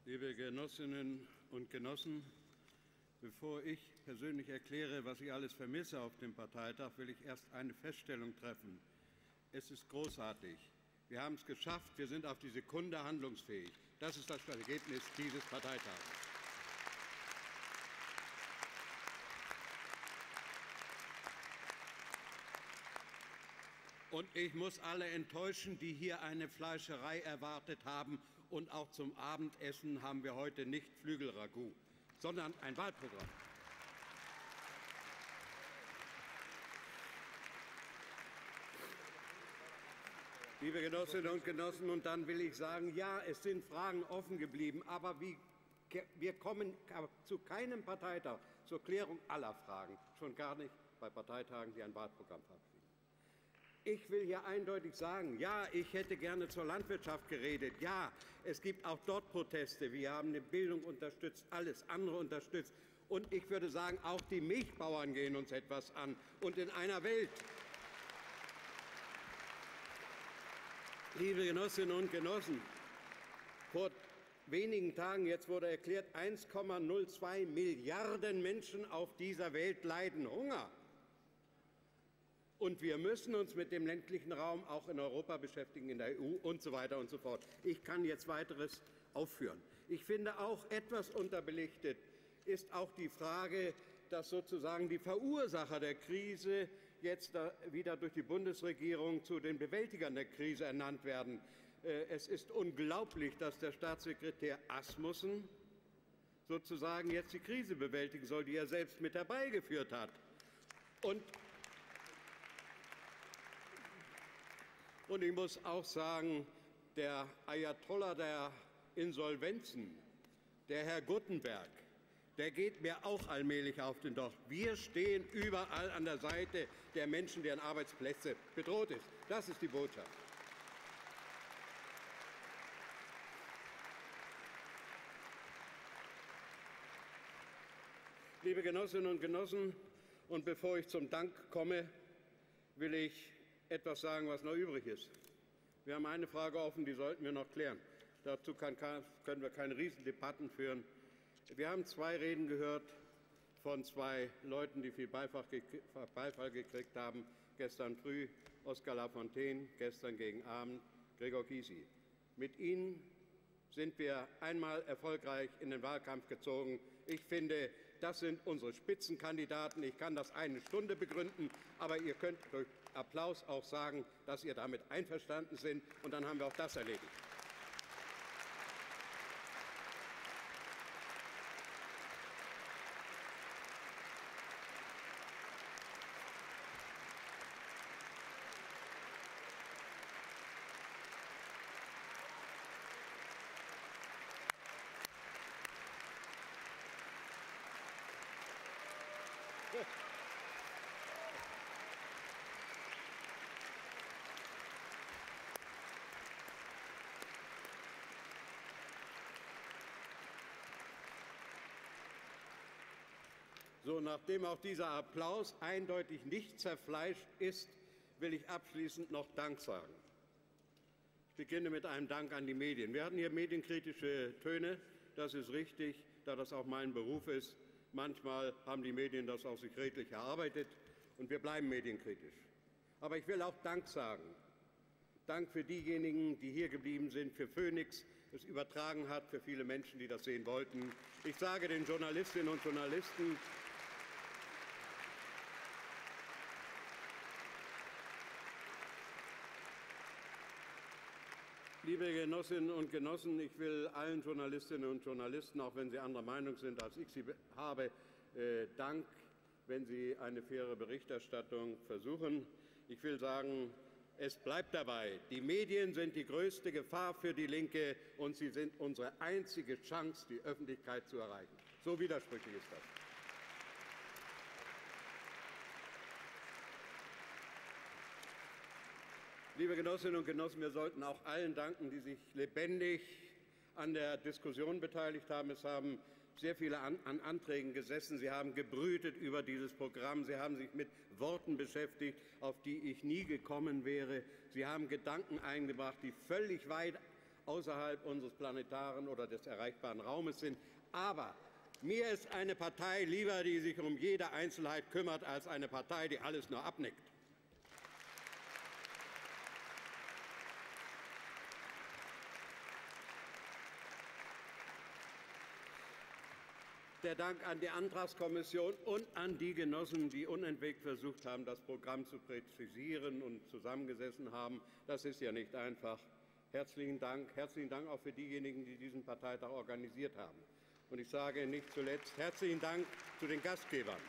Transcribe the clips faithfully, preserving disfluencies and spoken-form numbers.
Liebe Genossinnen und Genossen, bevor ich persönlich erkläre, was ich alles vermisse auf dem Parteitag, will ich erst eine Feststellung treffen. Es ist großartig. Wir haben es geschafft. Wir sind auf die Sekunde handlungsfähig. Das ist das Ergebnis dieses Parteitags. Und ich muss alle enttäuschen, die hier eine Fleischerei erwartet haben. Und auch zum Abendessen haben wir heute nicht Flügelragout, sondern ein Wahlprogramm. Liebe Genossinnen und Genossen, und dann will ich sagen, ja, es sind Fragen offen geblieben, aber wie, wir kommen zu keinem Parteitag zur Klärung aller Fragen, schon gar nicht bei Parteitagen, die ein Wahlprogramm verabschieden. Ich will hier eindeutig sagen, ja, ich hätte gerne zur Landwirtschaft geredet. Ja, es gibt auch dort Proteste. Wir haben die Bildung unterstützt, alles andere unterstützt. Und ich würde sagen, auch die Milchbauern gehen uns etwas an. Und in einer Welt, liebe Genossinnen und Genossen, vor wenigen Tagen, jetzt wurde erklärt, eins Komma null zwei Milliarden Menschen auf dieser Welt leiden Hunger. Und wir müssen uns mit dem ländlichen Raum auch in Europa beschäftigen, in der E U und so weiter und so fort. Ich kann jetzt weiteres aufführen. Ich finde auch etwas unterbelichtet ist auch die Frage, dass sozusagen die Verursacher der Krise jetzt wieder durch die Bundesregierung zu den Bewältigern der Krise ernannt werden. Es ist unglaublich, dass der Staatssekretär Asmussen sozusagen jetzt die Krise bewältigen soll, die er selbst mit herbeigeführt hat. Und Und ich muss auch sagen, der Ayatollah der Insolvenzen, der Herr Guttenberg, der geht mir auch allmählich auf den Docht. Wir stehen überall an der Seite der Menschen, deren Arbeitsplätze bedroht sind. Das ist die Botschaft. Liebe Genossinnen und Genossen, und bevor ich zum Dank komme, will ich etwas sagen, was noch übrig ist. Wir haben eine Frage offen, die sollten wir noch klären. Dazu kann, können wir keine Riesendebatten führen. Wir haben zwei Reden gehört von zwei Leuten, die viel Beifall gekriegt haben. Gestern früh Oskar Lafontaine, gestern gegen Abend Gregor Gysi. Mit ihnen sind wir einmal erfolgreich in den Wahlkampf gezogen. Ich finde, das sind unsere Spitzenkandidaten. Ich kann das eine Stunde begründen, aber ihr könnt durch Applaus auch sagen, dass ihr damit einverstanden seid, und dann haben wir auch das erledigt. So, nachdem auch dieser Applaus eindeutig nicht zerfleischt ist, will ich abschließend noch Dank sagen. Ich beginne mit einem Dank an die Medien. Wir hatten hier medienkritische Töne. Das ist richtig, da das auch mein Beruf ist. Manchmal haben die Medien das auch sich redlich erarbeitet, und wir bleiben medienkritisch. Aber ich will auch Dank sagen. Dank für diejenigen, die hier geblieben sind, für Phoenix, es übertragen hat, für viele Menschen, die das sehen wollten. Ich sage den Journalistinnen und Journalisten, liebe Genossinnen und Genossen, ich will allen Journalistinnen und Journalisten, auch wenn sie anderer Meinung sind, als ich sie habe, äh, Dank, wenn sie eine faire Berichterstattung versuchen. Ich will sagen, es bleibt dabei. Die Medien sind die größte Gefahr für die Linke, und sie sind unsere einzige Chance, die Öffentlichkeit zu erreichen. So widersprüchlich ist das. Liebe Genossinnen und Genossen, wir sollten auch allen danken, die sich lebendig an der Diskussion beteiligt haben. Es haben sehr viele an, an Anträgen gesessen. Sie haben gebrütet über dieses Programm. Sie haben sich mit Worten beschäftigt, auf die ich nie gekommen wäre. Sie haben Gedanken eingebracht, die völlig weit außerhalb unseres planetaren oder des erreichbaren Raumes sind. Aber mir ist eine Partei lieber, die sich um jede Einzelheit kümmert, als eine Partei, die alles nur abnickt. Der Dank an die Antragskommission und an die Genossen, die unentwegt versucht haben, das Programm zu präzisieren und zusammengesessen haben. Das ist ja nicht einfach. Herzlichen Dank. Herzlichen Dank auch für diejenigen, die diesen Parteitag organisiert haben. Und ich sage nicht zuletzt herzlichen Dank zu den Gastgebern.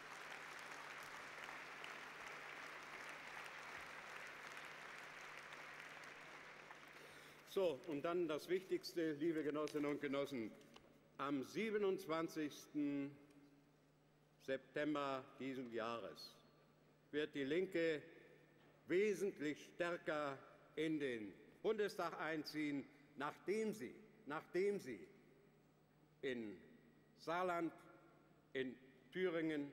So, und dann das Wichtigste, liebe Genossinnen und Genossen. Am siebenundzwanzigsten September dieses Jahres wird die Linke wesentlich stärker in den Bundestag einziehen, nachdem sie, nachdem sie in Saarland, in Thüringen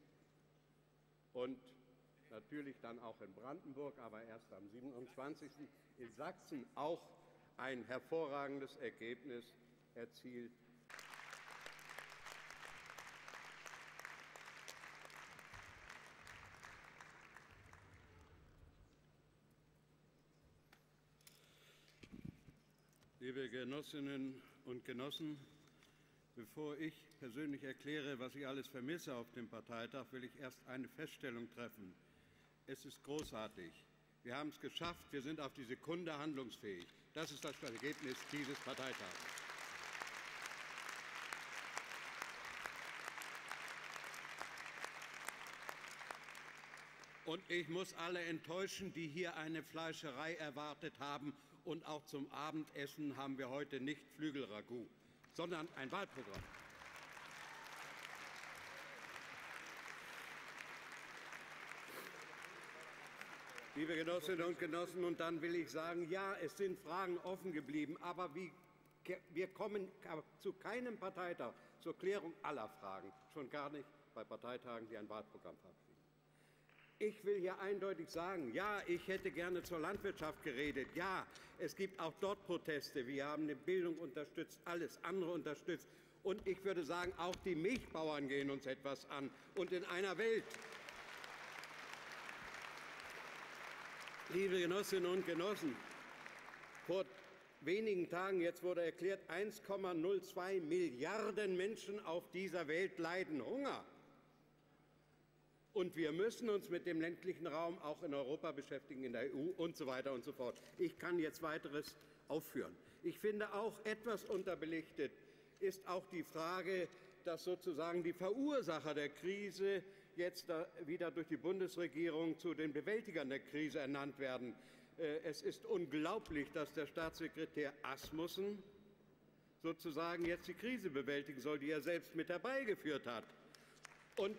und natürlich dann auch in Brandenburg, aber erst am siebenundzwanzigsten in Sachsen auch ein hervorragendes Ergebnis erzielt. Liebe Genossinnen und Genossen, bevor ich persönlich erkläre, was ich alles vermisse auf dem Parteitag, will ich erst eine Feststellung treffen. Es ist großartig. Wir haben es geschafft. Wir sind auf die Sekunde handlungsfähig. Das ist das Ergebnis dieses Parteitags. Und ich muss alle enttäuschen, die hier eine Fleischerei erwartet haben. Und auch zum Abendessen haben wir heute nicht Flügelragout, sondern ein Wahlprogramm. Liebe Genossinnen und Genossen, und dann will ich sagen, ja, es sind Fragen offen geblieben, aber wie, wir kommen zu keinem Parteitag zur Klärung aller Fragen, schon gar nicht bei Parteitagen, die ein Wahlprogramm verabschieden. Ich will hier eindeutig sagen, ja, ich hätte gerne zur Landwirtschaft geredet. Ja, es gibt auch dort Proteste. Wir haben die Bildung unterstützt, alles andere unterstützt. Und ich würde sagen, auch die Milchbauern gehen uns etwas an. Und in einer Welt, liebe Genossinnen und Genossen, vor wenigen Tagen, jetzt wurde erklärt, eins Komma null zwei Milliarden Menschen auf dieser Welt leiden Hunger. Und wir müssen uns mit dem ländlichen Raum auch in Europa beschäftigen, in der E U und so weiter und so fort. Ich kann jetzt weiteres aufführen. Ich finde auch etwas unterbelichtet ist auch die Frage, dass sozusagen die Verursacher der Krise jetzt wieder durch die Bundesregierung zu den Bewältigern der Krise ernannt werden. Es ist unglaublich, dass der Staatssekretär Asmussen sozusagen jetzt die Krise bewältigen soll, die er selbst mit herbeigeführt hat. Und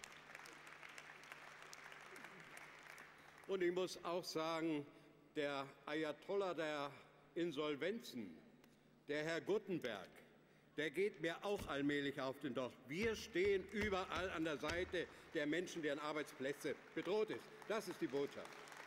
Und ich muss auch sagen, der Ayatollah der Insolvenzen, der Herr Guttenberg, der geht mir auch allmählich auf den Docht. Wir stehen überall an der Seite der Menschen, deren Arbeitsplätze bedroht sind. Das ist die Botschaft.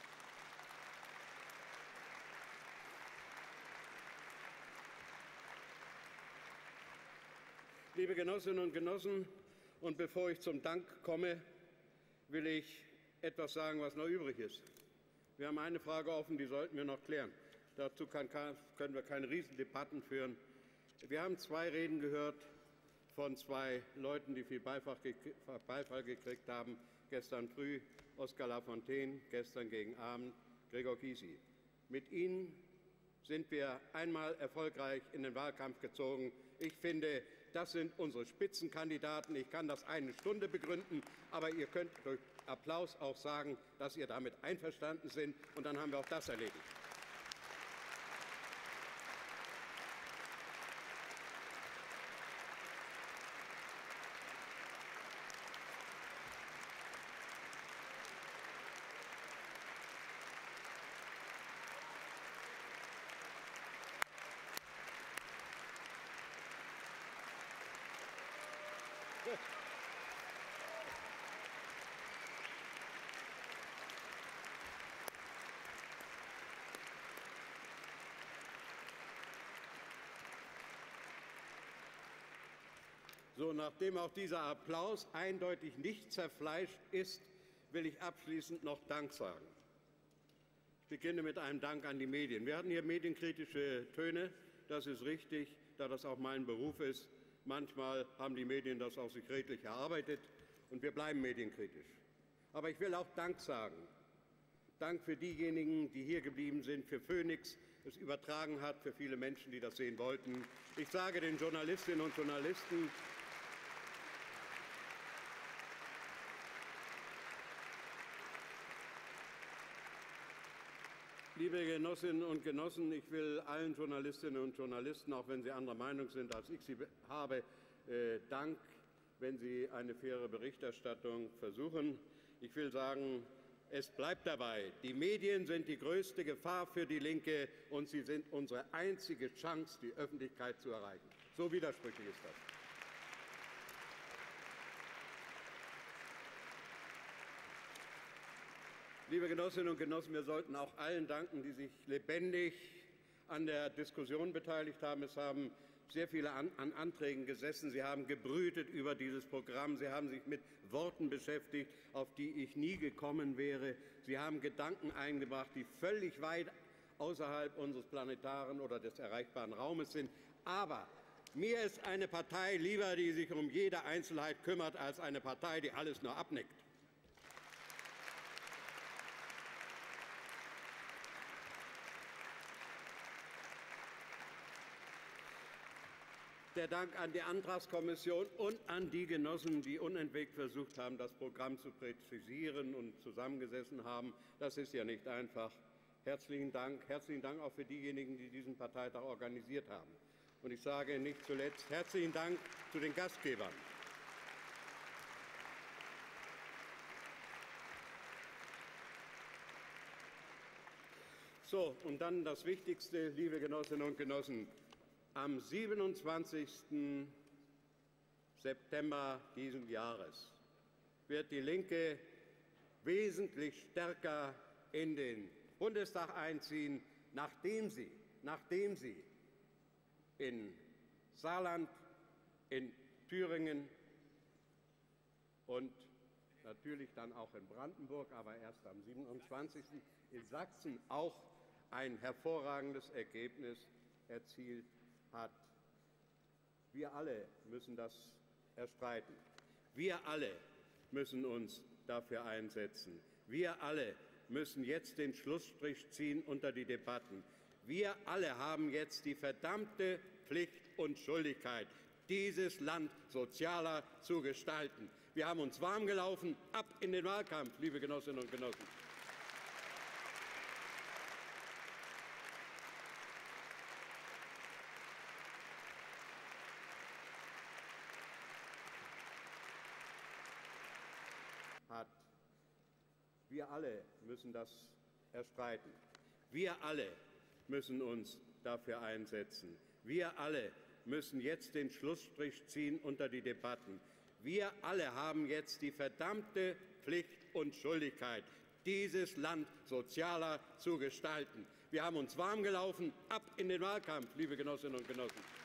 Liebe Genossinnen und Genossen, und bevor ich zum Dank komme, will ich etwas sagen, was noch übrig ist. Wir haben eine Frage offen, die sollten wir noch klären. Dazu kann, können wir keine Riesendebatten führen. Wir haben zwei Reden gehört von zwei Leuten, die viel Beifall gekriegt haben. Gestern früh Oskar Lafontaine, gestern gegen Abend Gregor Gysi. Mit ihnen sind wir einmal erfolgreich in den Wahlkampf gezogen. Ich finde, das sind unsere Spitzenkandidaten. Ich kann das eine Stunde begründen, aber ihr könnt durch Applaus auch sagen, dass ihr damit einverstanden seid, und dann haben wir auch das erledigt. So, nachdem auch dieser Applaus eindeutig nicht zerfleischt ist, will ich abschließend noch Dank sagen. Ich beginne mit einem Dank an die Medien. Wir hatten hier medienkritische Töne. Das ist richtig, da das auch mein Beruf ist. Manchmal haben die Medien das auch sich redlich erarbeitet, und wir bleiben medienkritisch. Aber ich will auch Dank sagen. Dank für diejenigen, die hier geblieben sind, für Phoenix, es übertragen hat, für viele Menschen, die das sehen wollten. Ich sage den Journalistinnen und Journalisten, liebe Genossinnen und Genossen, ich will allen Journalistinnen und Journalisten, auch wenn sie anderer Meinung sind, als ich sie habe, äh, Dank, wenn sie eine faire Berichterstattung versuchen. Ich will sagen, es bleibt dabei. Die Medien sind die größte Gefahr für die Linke, und sie sind unsere einzige Chance, die Öffentlichkeit zu erreichen. So widersprüchlich ist das. Liebe Genossinnen und Genossen, wir sollten auch allen danken, die sich lebendig an der Diskussion beteiligt haben. Es haben sehr viele an, an Anträgen gesessen. Sie haben gebrütet über dieses Programm. Sie haben sich mit Worten beschäftigt, auf die ich nie gekommen wäre. Sie haben Gedanken eingebracht, die völlig weit außerhalb unseres planetaren oder des erreichbaren Raumes sind. Aber mir ist eine Partei lieber, die sich um jede Einzelheit kümmert, als eine Partei, die alles nur abnickt. Der Dank an die Antragskommission und an die Genossen, die unentwegt versucht haben, das Programm zu präzisieren und zusammengesessen haben. Das ist ja nicht einfach. Herzlichen Dank. Herzlichen Dank auch für diejenigen, die diesen Parteitag organisiert haben. Und ich sage nicht zuletzt herzlichen Dank zu den Gastgebern. So, und dann das Wichtigste, liebe Genossinnen und Genossen. Am siebenundzwanzigsten September dieses Jahres wird die Linke wesentlich stärker in den Bundestag einziehen, nachdem sie, nachdem sie in Saarland, in Thüringen und natürlich dann auch in Brandenburg, aber erst am siebenundzwanzigsten in Sachsen auch ein hervorragendes Ergebnis erzielt hat. Wir alle müssen das erstreiten. Wir alle müssen uns dafür einsetzen. Wir alle müssen jetzt den Schlussstrich ziehen unter die Debatten. Wir alle haben jetzt die verdammte Pflicht und Schuldigkeit, dieses Land sozialer zu gestalten. Wir haben uns warm gelaufen. Ab in den Wahlkampf, liebe Genossinnen und Genossen. Hat. Wir alle müssen das erstreiten. Wir alle müssen uns dafür einsetzen. Wir alle müssen jetzt den Schlussstrich ziehen unter die Debatten. Wir alle haben jetzt die verdammte Pflicht und Schuldigkeit, dieses Land sozialer zu gestalten. Wir haben uns warm gelaufen. Ab in den Wahlkampf, liebe Genossinnen und Genossen.